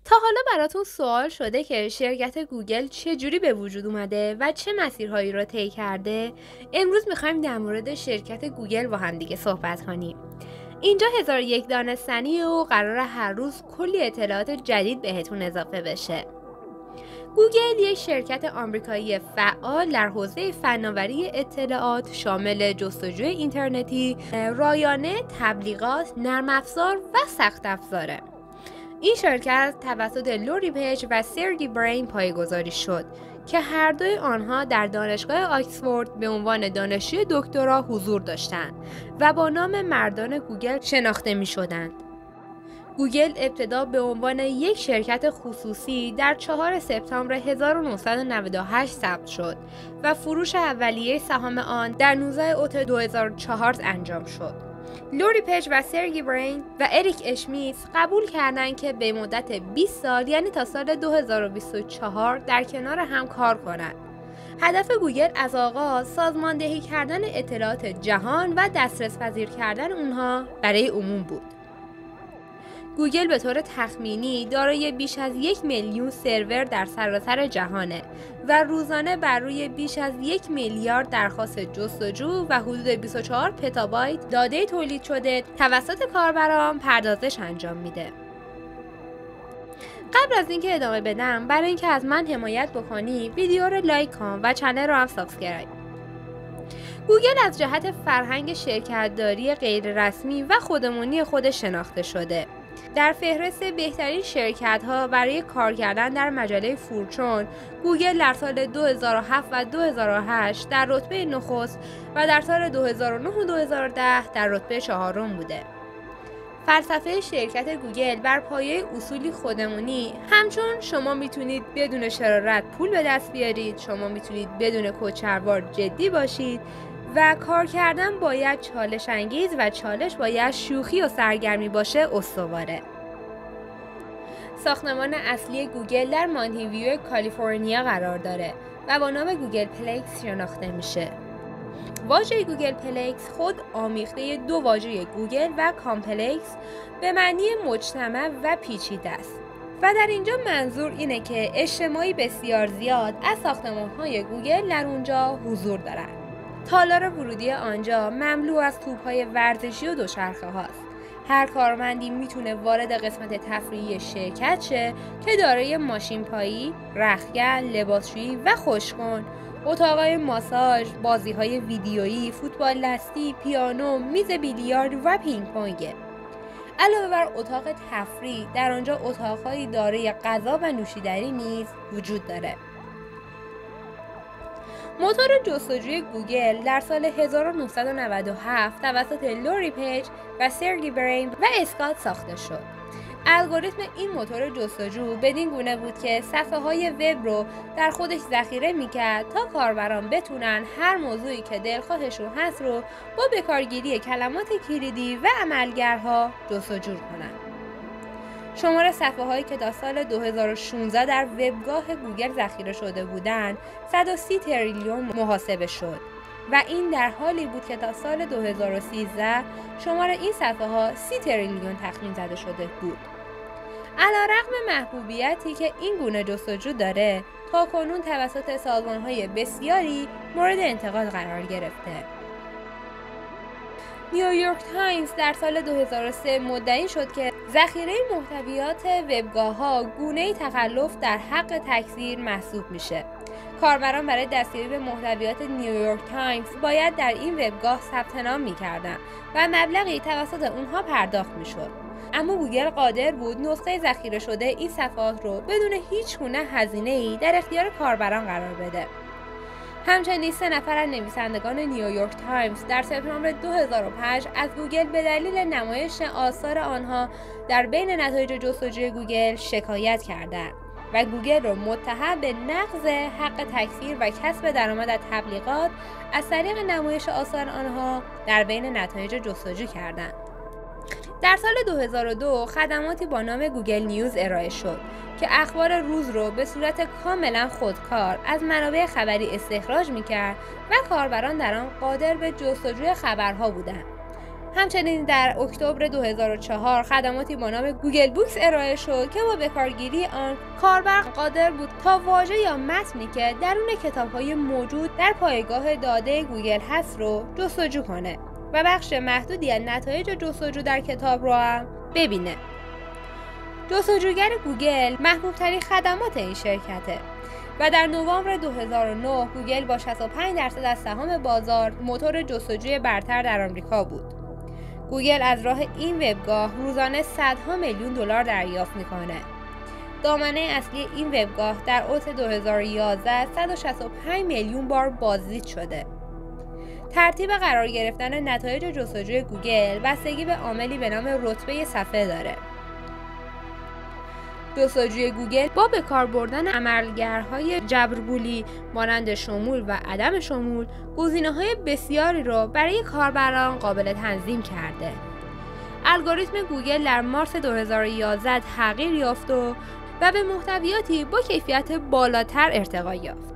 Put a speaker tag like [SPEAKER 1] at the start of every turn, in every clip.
[SPEAKER 1] تا حالا براتون سوال شده که شرکت گوگل چجوری به وجود اومده و چه مسیرهایی رو طی کرده؟ امروز میخوایم در مورد شرکت گوگل با هم دیگه صحبت کنیم. اینجا 1001 دانستنی و قراره هر روز کلی اطلاعات جدید بهتون اضافه بشه. گوگل یک شرکت آمریکایی فعال در حوزه فناوری اطلاعات شامل جستجوی اینترنتی، رایانه، تبلیغات، نرم افزار و سخت افزاره. این شرکت توسط لوری پیج و سرگی برین پایه‌گذاری شد که هر دوی آنها در دانشگاه آکسفورد به عنوان دانشجوی دکترا حضور داشتند و با نام مردان گوگل شناخته می شدند. گوگل ابتدا به عنوان یک شرکت خصوصی در 4 سپتامبر 1998 ثبت شد و فروش اولیه سهام آن در 19 اوت 2004 انجام شد. لوری پیج و سرگی برین و اریک اشمیت قبول کردند که به مدت 20 سال یعنی تا سال 2024 در کنار هم کار کنند. هدف گوگل از آغاز سازماندهی کردن اطلاعات جهان و دسترس پذیر کردن اونها برای عموم بود. گوگل به طور تخمینی دارای بیش از 1 میلیون سرور در سراسر جهانه و روزانه بر روی بیش از 1 میلیارد درخواست جستجو و حدود 24 پتابایت داده تولید شده توسط کاربران پردازش انجام میده. قبل از اینکه ادامه بدم، برای اینکه از من حمایت بکنی ویدیو رو لایک کن و کانال رو هم سابسکرایب. گوگل از جهت فرهنگ شرکت‌داری غیررسمی و خودمونی خودش شناخته شده. در فهرست بهترین شرکت‌ها برای کار کردن در مجله فورچون، گوگل در سال 2007 و 2008 در رتبه نخست و در سال 2009 و 2010 در رتبه 4 بوده. فلسفه شرکت گوگل بر پایه اصولی خودمونی همچون شما میتونید بدون شرارت پول به دست بیارید، شما میتونید بدون کچلوار جدی باشید و کار کردن باید چالش انگیز و چالش باید شوخی و سرگرمی باشه استواره. ساختمان اصلی گوگل در مانتیویو کالیفرنیا قرار داره و با نام گوگل پلکس شناخته میشه. واژه گوگل پلکس خود آمیخته دو واژه گوگل و کامپلکس به معنی مجتمع و پیچیده است و در اینجا منظور اینه که اجتماعی بسیار زیاد از ساختمان‌های گوگل در اونجا حضور دارند. تالار ورودی آنجا مملو از توپ‌های ورزشی و دوچرخه هاست. هر کارمندی میتونه وارد قسمت تفریحی شرکت شه که دارای ماشین پایی، رختکن، لباسشویی و خوشگون، اتاقای ماساژ، بازی‌های ویدیویی، فوتبال دستی، پیانو، میز بیلیارد و پینگ پونگ. علاوه بر اتاق تفریح، در آنجا اتاق‌هایی دارای غذا و نوشیدنی نیز وجود داره. موتور جستجوی گوگل در سال 1997 توسط لوری پیج و سرگی برین و اسکات ساخته شد. الگوریتم این موتور جستجو بدین گونه بود که صفحه‌های وب رو در خودش ذخیره می‌کرد تا کاربران بتونن هر موضوعی که دلخواهشون هست رو با بکارگیری کلمات کلیدی و عملگرها جستجو کنن. شمار صفحه‌هایی که تا سال 2016 در وبگاه گوگل ذخیره شده بودند 130 تریلیون محاسبه شد و این در حالی بود که تا سال 2013 شمار این صفحه‌ها 30 تریلیون تخمین زده شده بود. علیرغم محبوبیتی که این گونه جستجو داره، تاکنون توسط سازمان‌های بسیاری مورد انتقاد قرار گرفته. نیویورک تایمز در سال 2003 مدعی شد که ذخیره محتویات وبگاه‌ها گونه‌ای تخلف در حق تکثیر محسوب میشه. کاربران برای دستیابی به محتویات نیویورک تایمز باید در این وبگاه ثبت نام می‌کردند و مبلغی توسط اونها پرداخت میشد. اما گوگل قادر بود نسخه ذخیره شده این صفحات رو بدون هیچ گونه هزینه‌ای در اختیار کاربران قرار بده. همچنین 3 نفر از نویسندگان نیویورک تایمز در سپتامبر 2005 از گوگل به دلیل نمایش آثار آنها در بین نتایج جستجوی گوگل شکایت کردند و گوگل را متهم به نقض حق تکثیر و کسب درآمد از تبلیغات از طریق نمایش آثار آنها در بین نتایج جستجو کردند. در سال 2002 خدماتی با نام گوگل نیوز ارائه شد که اخبار روز رو به صورت کاملا خودکار از منابع خبری استخراج می‌کرد و کاربران در آن قادر به جستجوی خبرها بودند. همچنین در اکتبر 2004 خدماتی با نام گوگل بوکس ارائه شد که با بکارگیری آن کاربر قادر بود تا واژه یا متنی که درون کتاب‌های موجود در پایگاه داده گوگل هست رو جستجو کنه و بخش محدودی از نتایج جستجو در کتاب رو هم ببینه. جستجوگر گوگل محبوب ترین خدمات این شرکته و در نوامبر 2009 گوگل با 65% از سهام بازار موتور جستجوی برتر در آمریکا بود. گوگل از راه این وبگاه روزانه صدها میلیون دلار دریافت میکنه. دامنه اصلی این وبگاه در اوت 2011 165 میلیون بار بازدید شده. ترتیب قرار گرفتن نتایج جستجوی گوگل بستگی به عاملی به نام رتبه صفحه داره. جستجوی گوگل با به کار بردن عملگرهای جبرگولی مانند شمول و عدم شمول گزینه‌های بسیاری را برای کاربران قابل تنظیم کرده. الگوریتم گوگل در مارس 2011 تغییر یافت و به محتویاتی با کیفیت بالاتر ارتقا یافت.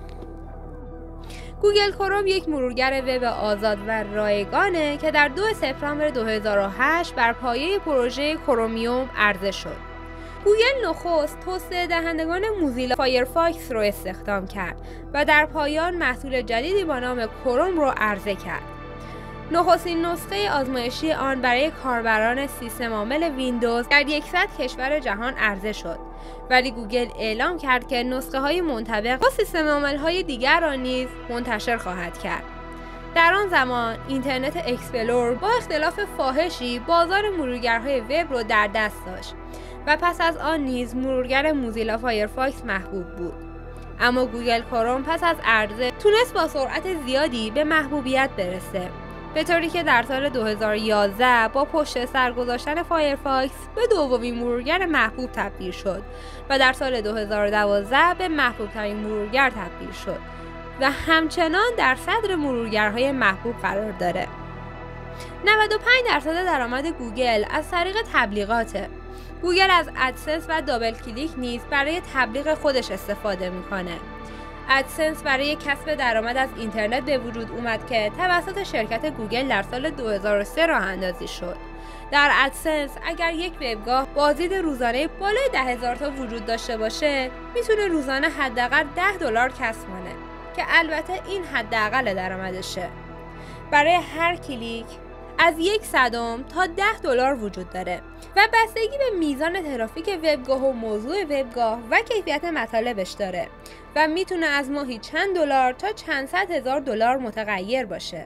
[SPEAKER 1] گوگل کروم یک مرورگر وب آزاد و رایگانه که در 2 سپتامبر 2008 بر پایه پروژه کرومیوم عرضه شد. گوگل نخست توسعه دهندگان موزیلا فایرفاکس رو استخدام کرد و در پایان محصول جدیدی با نام کروم رو عرضه کرد. نخستین نسخه آزمایشی آن برای کاربران سیستم عامل ویندوز در 100 کشور جهان عرضه شد، ولی گوگل اعلام کرد که نسخه های منطبق با سیستم عامل های دیگر را نیز منتشر خواهد کرد. در آن زمان اینترنت اکسپلور با اختلاف فاحشی بازار مرورگرهای وب رو در دست داشت و پس از آن نیز مرورگر موزیلا فایرفاکس محبوب بود. اما گوگل کروم پس از عرضه تونست با سرعت زیادی به محبوبیت برسه، به طوری که در سال 2011 با پشت سر گذاشتن فایرفاکس به دومین مرورگر محبوب تبدیل شد و در سال 2012 به محبوب ترین مرورگر تبدیل شد و همچنان در صدر مرورگرهای محبوب قرار داره. 95% درآمد گوگل از طریق تبلیغاته. گوگل از ادسنس و دابل کلیک نیز برای تبلیغ خودش استفاده میکنه. ادسنس برای کسب درآمد از اینترنت به وجود اومد که توسط شرکت گوگل در سال 2003 راه اندازی شد. در ادسنس اگر یک وبگاه بازدید روزانه بالای 10,000 تا وجود داشته باشه، میتونه روزانه حداقل $10 کسب کنه که البته این حداقل درآمدشه. برای هر کلیک از 1/100 تا $10 وجود داره و بستگی به میزان ترافیک وبگاه و موضوع وبگاه و کیفیت مطالبش داره و میتونه از ماهی چند دلار تا چند صد هزار دلار متغیر باشه.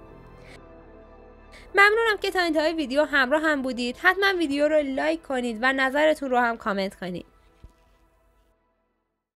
[SPEAKER 1] ممنونم که تا انتهای ویدیو همراه هم بودید. حتما ویدیو رو لایک کنید و نظرتون رو هم کامنت کنید.